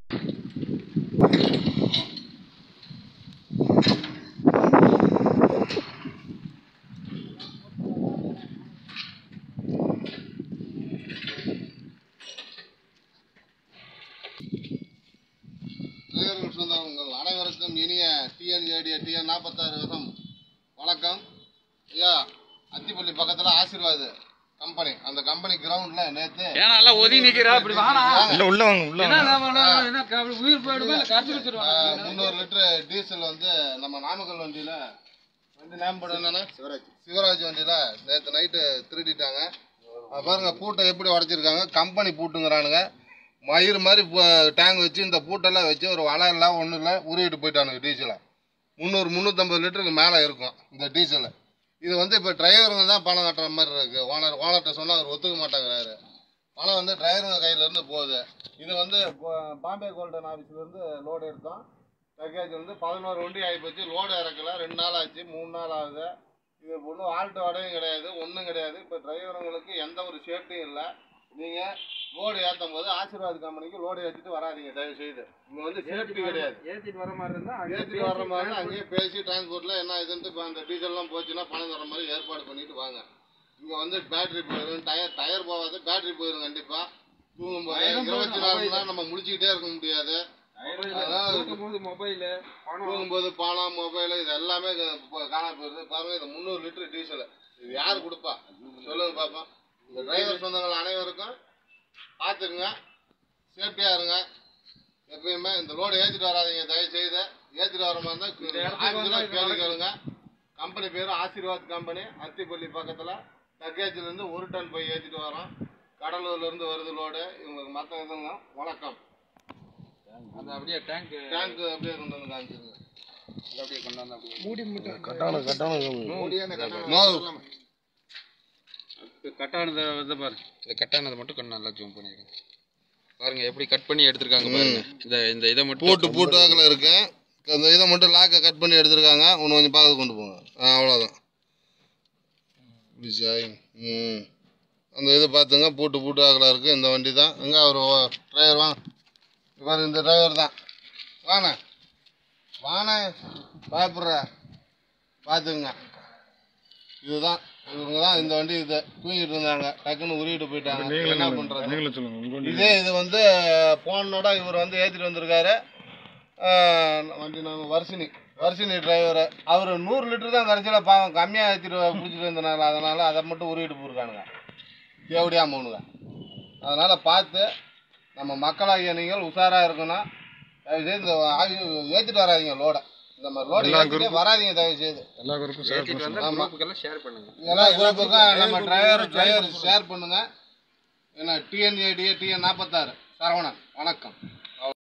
உங்கள் அனைவருக்கும் இனிய டிஎன்ஏடி டிஎன் 46 வசம் வணக்கம். ஐயா, அத்திப்பள்ளி பக்கத்தில் ஆசீர்வாத் கம்பெனி, அந்த கம்பெனி கிரவுண்ட்ல நேற்று ஒதுங்கி நிக்கிறா. அப்படி வாடா உள்ள வாங்க. 300 லிட்டர் டீசல் வந்து நம்ம நாமக்கல் வண்டி நேம்பட என்னன்னா சிவராஜ் வண்டியில நேற்று நைட்டு திருடிட்டாங்க. பாருங்க, பூட்டை எப்படி உடச்சிருக்காங்க. கம்பெனி பூட்டுங்கிறானுங்க. மயிறு மாதிரி டேங்க் வச்சு இந்த பூட்டெல்லாம் வச்சு ஒரு வலை எல்லாம் ஒன்றும் இல்லை உருவிட்டு போயிட்டானுங்க. டீசலை 300-350 லிட்டருக்கு மேலே இருக்கும் இந்த டீசலு. இது வந்து இப்போ டிரைவருங்க தான் பணம் கட்டுற மாதிரி இருக்குது. ஓனர்கிட்ட சொன்னால் அவர் ஒத்துக்க மாட்டேங்கிறாரு. பணம் வந்து டிரைவருங்க கையிலேருந்து போகுது. இது வந்து பாம்பே கோல்டன் ஆஃபீஸ்லேருந்து லோடு எடுத்தோம். பேக்கேஜ் வந்து 11 வண்டி ஆகிப்போச்சு. லோடு இறக்கல, 2 நாள் ஆச்சு, 3 நாள் ஆகுது. இது ஒன்றும் ஆல்ட்டு வாடகையும் கிடையாது, ஒன்றும் கிடையாது. இப்போ டிரைவருங்களுக்கு எந்த ஒரு சேஃப்டியும் இல்லை. நீங்கள் லோடு ஏற்றும் போது ஆசீர்வாத் கம்பெனிக்கு லோடு ஏற்றிட்டு வராதிங்க தயவு செய்து. இங்கே வந்து சேஃப்டி கிடையாது. ஏற்றிட்டு வர மாதிரி இருந்தால் அங்கேயே பேசி டிரான்ஸ்போர்ட்டில் என்ன இதுன்ட்டு இப்போ அந்த டீசல்லாம் போச்சுன்னா பணம் தர மாதிரி ஏற்பாடு பண்ணிட்டு வாங்க. இங்கே வந்து பேட்டரி போயிடும், டயர் போகாது, பேட்டரி போயிடும் கண்டிப்பாக. தூங்கும்போது 24 மணி நேரம் நம்ம முடிச்சுக்கிட்டே இருக்க முடியாது. தூங்கும்போது பணம், மொபைலு இது எல்லாமே காணாம போயிடுது. பாருங்க, இது 300 லிட்டர் டீசல். இது யார் கொடுப்பா சொல்லுங்க பாப்பா. இந்த டிரைவர் சொந்தங்கள் அனைவருக்கும் பார்த்துக்குங்க, சேஃப்டியாக இருங்க. எப்பயுமே இந்த லோடு ஏற்றிட்டு வராதிங்க தயவு செய்து. ஏற்றிட்டு வர மாதிரி இருந்தால் கேள்வி கேளுங்க. கம்பெனி பேர் ஆசீர்வாத் கம்பெனி, அத்திப்பள்ளி பக்கத்தில். லக்கேஜ்லேருந்து 1 டன் போய் ஏற்றிட்டு வரோம். கடலூர்லேருந்து வருது லோடு. இவங்களுக்கு மற்ற இதுங்க வணக்கம். அந்த அப்படியே டேங்க் அப்படியே கொண்டு வந்து காமிச்சிருங்க. அப்படியே கொண்டு வந்து அப்படியே மூடி கட்டானதை வந்து பாரு. இந்த கட்டானதை மட்டும் கொஞ்சம் நல்லா ஜூம் பண்ணிடுங்க. பாருங்க எப்படி கட் பண்ணி எடுத்துருக்காங்க பாருங்க. இந்த இதை மட்டும் போட்டு வாக்கில் இருக்கு. அந்த இதை மட்டும் லாக்கை கட் பண்ணி எடுத்துருக்காங்க. ஒன்று கொஞ்சம் பார்க்க கொண்டு போங்க. அவ்வளோதான். அந்த இது பார்த்துங்க, பூட்டு வாக்கில் இருக்குது. இந்த வண்டி தான். எங்கே அவர் டிரைவர் வாங்க பாரு, இந்த டிரைவர் தான். வாண்ணே பயப்படுற பார்த்துக்குங்க. இதுதான் இவங்க தான். இந்த வண்டி இது தூங்கிட்டு இருந்தாங்க, டக்குன்னு உருவிட்டு போயிட்டாங்க. என்ன பண்ணுறது? இது வந்து போனோட இவர் வந்து ஏற்றிட்டு வந்திருக்காரு. வண்டி நம்ம வர்ஷினி டிரைவரு. அவர் 100 லிட்டர் தான் கரைச்சியில் பாவம் கம்மியாக ஏற்றிட்டு பிடிச்சிட்டு வந்தனால அதனால் அதை மட்டும் உருவிட்டு போயிருக்கானுங்க. தேவடியாக போகணுங்க. அதனால் பார்த்து நம்ம மக்களாகிய நீங்கள் உஷாராக இருக்கணும். தயவுசெய்து இந்த ஏற்றிட்டு வராதிங்க லோடை. இந்த மாதிரி லோடு ஏற்றிட்டே வராதிங்க தயவு செய்து. எல்லா குரூப்புக்கும் ஷேர் பண்ணுங்க. எல்லா குரூப்புக்கும் நம்ம டிரைவர் ஷேர் பண்ணுங்க. ஏன்னா டிஎன்ஏடி டிஎன் 46 சரவணன் வணக்கம்.